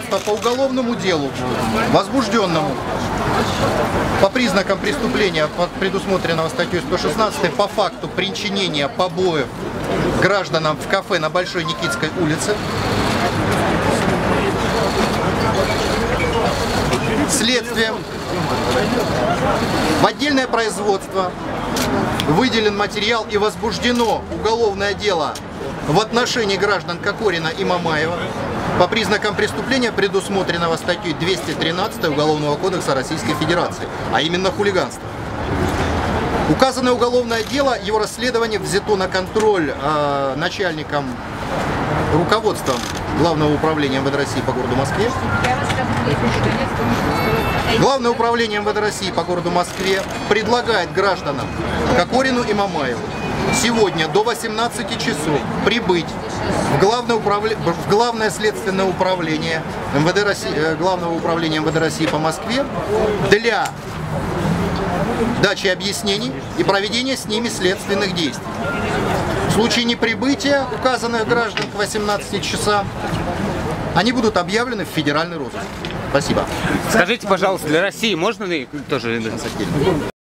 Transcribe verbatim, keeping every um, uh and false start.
следствие по уголовному делу, возбужденному по признакам преступления, предусмотренного статьей сто шестнадцать, по факту причинения побоев гражданам в кафе на Большой Никитской улице. Следствием в отдельное производство выделен материал и возбуждено уголовное дело в отношении граждан Кокорина и Мамаева по признакам преступления, предусмотренного статьей двести тринадцать Уголовного кодекса Российской Федерации, а именно хулиганство. Указанное уголовное дело, его расследование взято на контроль э, начальником, руководством Главного управления эм вэ дэ России по городу Москве. Главное управление эм вэ дэ России по городу Москве предлагает гражданам Кокорину и Мамаеву сегодня до восемнадцати часов прибыть в Главное, управля... в главное следственное управление эм вэ дэ России, Главного управления эм вэ дэ России по Москве для дачи объяснений и проведения с ними следственных действий. В случае неприбытия указанных граждан к восемнадцати часам они будут объявлены в федеральный розыск. Спасибо. Скажите, пожалуйста, для России можно ли тоже